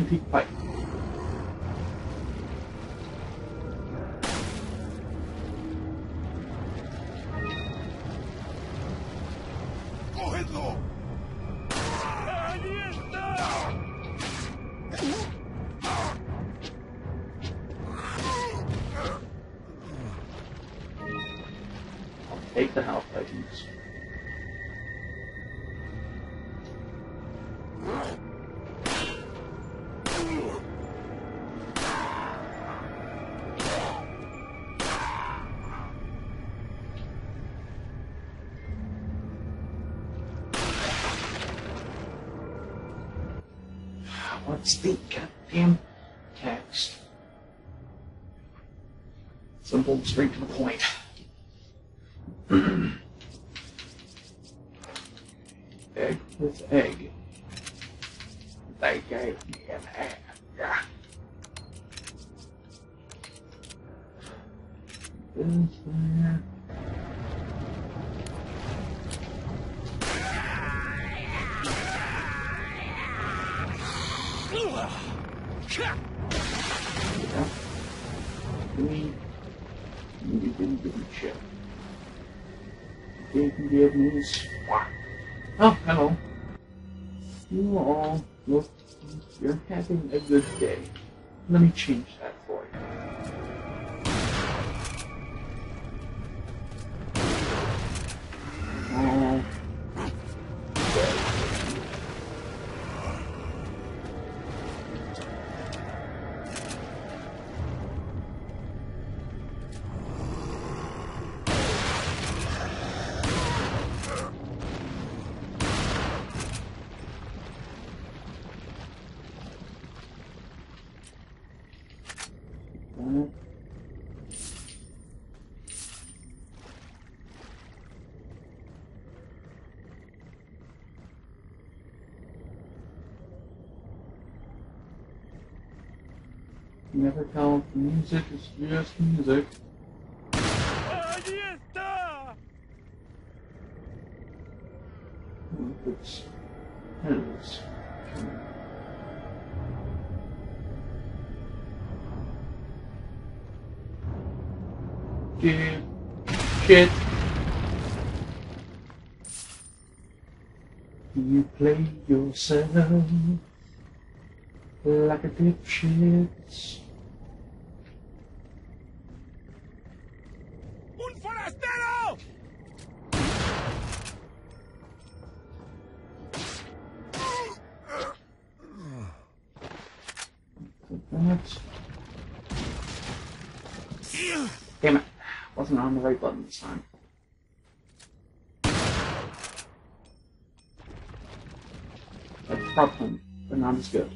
peek fight. ¡Cogedlo! ¡Ahí está! I'll take the health items. What's the goddamn text? Simple, straight to the point. Egg with egg. They gave me an egg. Is there? Yeah. We didn't give me shit. Didn't give me squat. Oh, hello. You all look like you're having a good day. Let me change that for you. Oh. Never tell if music is just music. ¡Ahí está! If it's his. Shit. You play yourself like a dipshit. ¡Un forastero! What? Damn it. Wasn't on the right button this time. That's problem, but not as good.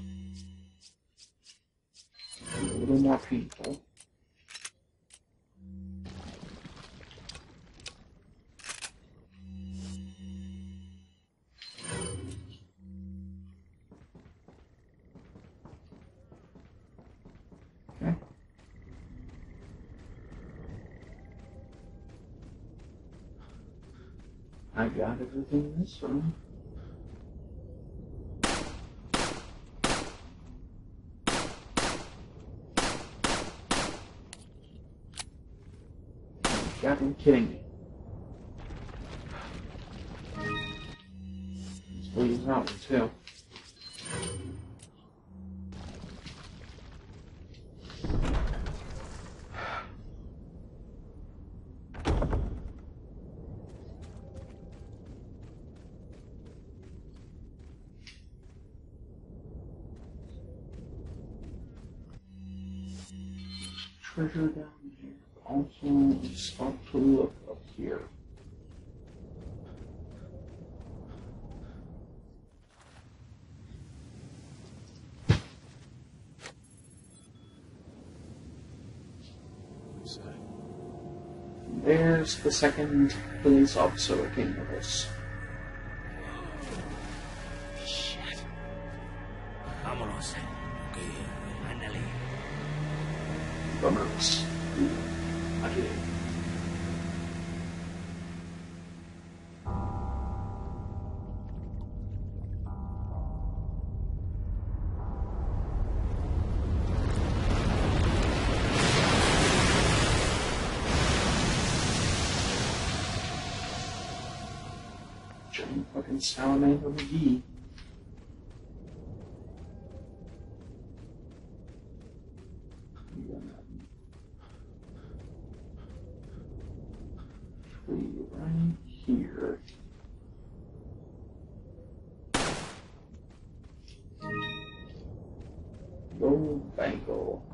A little more painful. Okay. I got everything in this room. You gotta be kidding me. Let's leave that one too. Treasure down here. Also, start to look up here. There's the second police officer that came with us. Shit. Vámonos. Okay, ándale. Vámonos. Aquí. action. Fucking Salamander McGee. Right here. Gold bangle.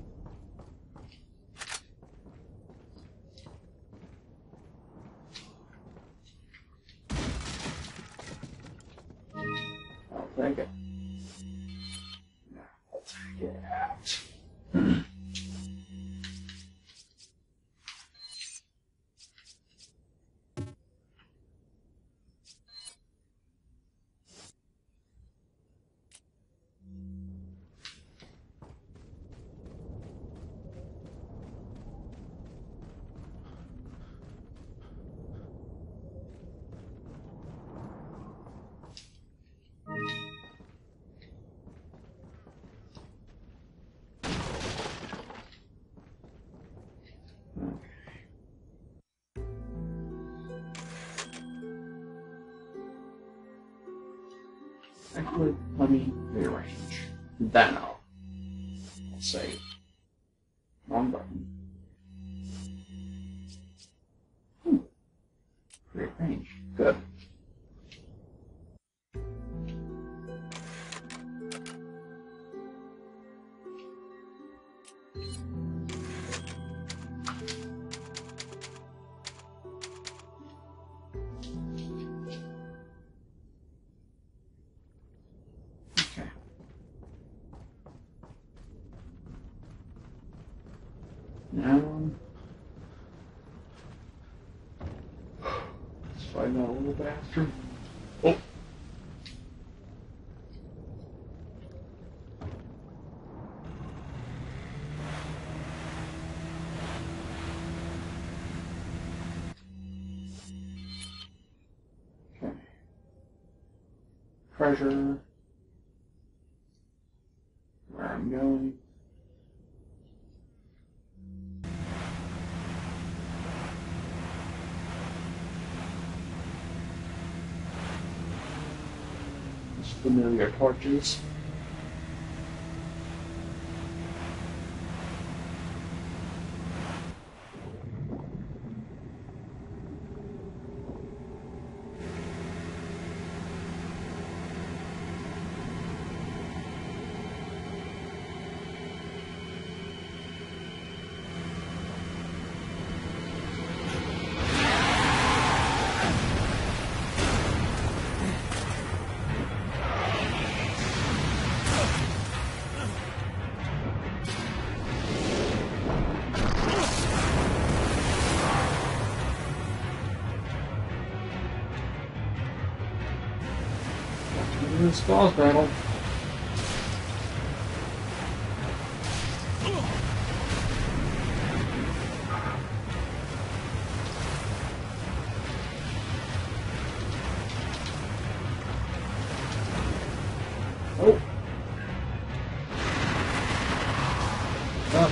I'll take it. I'll take it out. Actually, let me rearrange. Then I'll save. Wrong button. Rearrange. Good. Now, let's find that little bastard. Oh! Okay. Treasure. Where I'm going. Familiar torches. This boss battle. Oh. Up.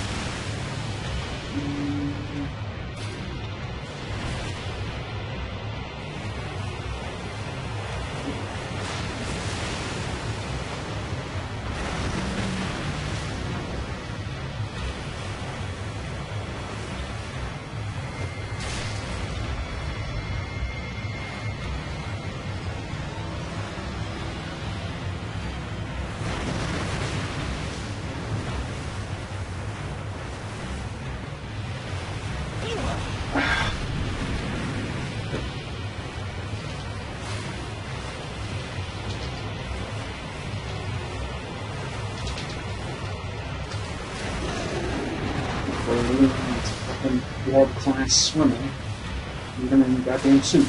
Fucking world-class swimmer, even in a goddamn suit.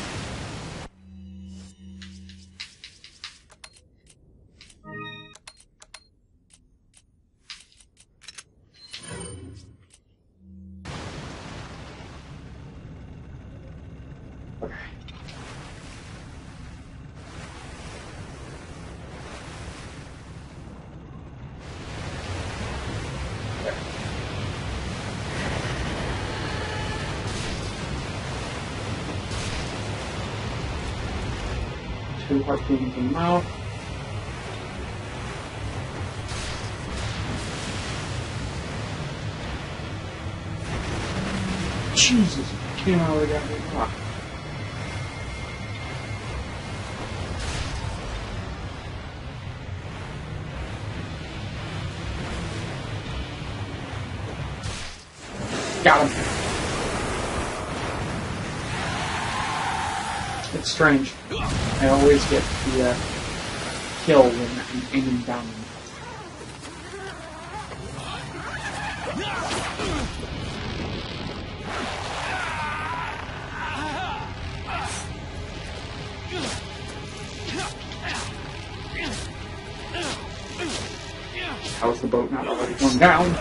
Okay. 2 harpoons in the mouth. Jesus, came out of the goddamn rock. Got him. It's strange. I always get the kill when I'm aiming down. How's the boat not already going down?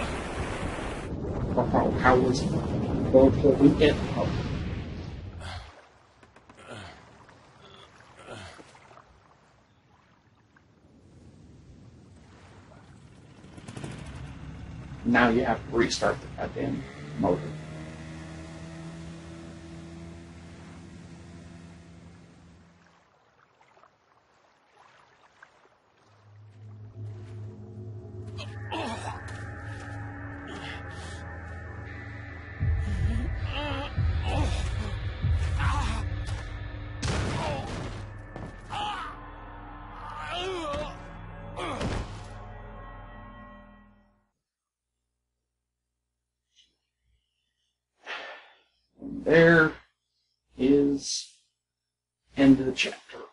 How was the boat holding it up? Now you have to restart the goddamn motor. There is end of the chapter.